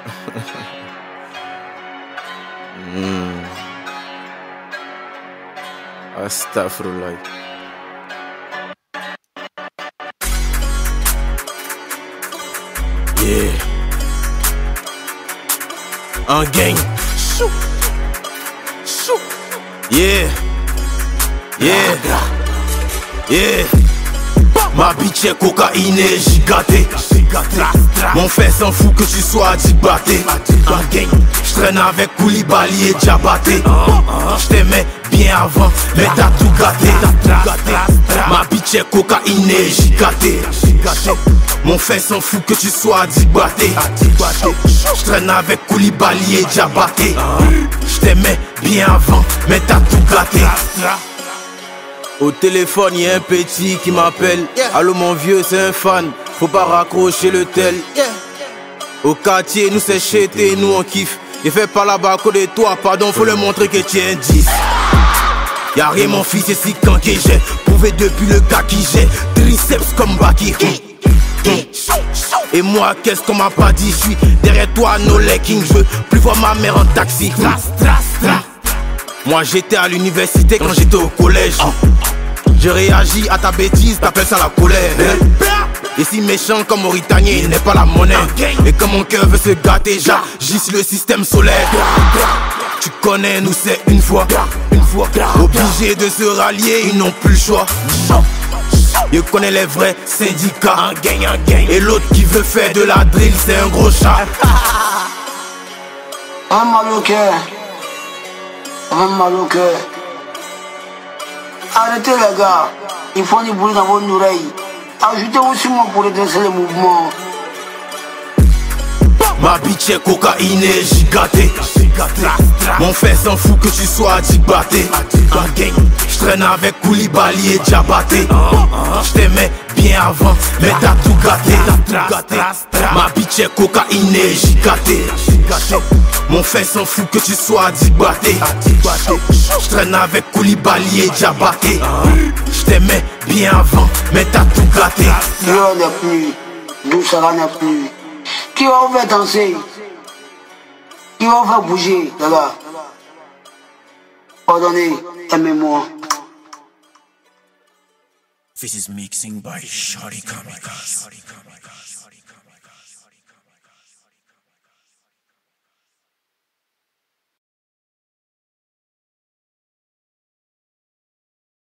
Astaghfirullah. Yeah. Un gang. Chou. Chou. Yeah. Yeah. Yeah. Ma bitch est cocaïnée, gigatée. Mon fait s'en fout que tu sois adibaté. Un gang. J'traîne avec Koulibaly et Diabaté. J't'aimais bien avant, mais t'as tout gâté. Ma bitch est cocaïnée, gigatée. Mon fait s'en fout que tu sois adibaté. J'traîne avec Koulibaly et Diabaté. J't'aimais bien avant, mais t'as tout gâté. Au téléphone y'a un petit qui m'appelle. Allô mon vieux, c'est un fan, faut pas raccrocher le tel. Au quartier nous c'est chété, nous on kiffe. Il fait pas là-bas à côté de toi, pardon, faut le montrer que tu es un 10. Y'a rien mon fils, c'est si quand que j'ai prouvé depuis le gars qui j'ai triceps comme Baki. Et moi qu'est-ce qu'on m'a pas dit, je suis derrière toi no legging, je veux plus voir ma mère en taxi. Moi j'étais à l'université quand j'étais au collège. J'ai réagi à ta bêtise, t'appelles ça la colère. Et si méchant comme Mauritanien, il n'est pas la monnaie. Et comme mon cœur veut se gâter, j'agisse le système solaire. Tu connais, nous c'est une fois. Obligés de se rallier, ils n'ont plus le choix. Je connais les vrais syndicats. Un gang. Et l'autre qui veut faire de la drill, c'est un gros chat. Un mal au cœur. Un mal au cœur. Arrêtez les gars, il faut du bruit dans vos oreilles. Ajoutez aussi moi pour redresser le mouvement. Ma bitch est cocaïnée, gigatée. Mon fait s'en fout que tu sois adibaté. J'traîne avec Koulibaly et Diabaté. J't'aimais bien avant, mais t'as tout gâté. Ma bitch est cocaïnée, gigatée. Mon fait s'en fout que tu sois adibaté. J'traîne avec Koulibaly et Diabaté. J't'aimais bien avant, mais t'as tout gâté. L'heure n'est plus, d'où ça n'est plus. Qui va vous faire danser? Qui va vous faire bouger, les gars? Pardonnez, aimez-moi. This is mixing by Shari Kamikaze.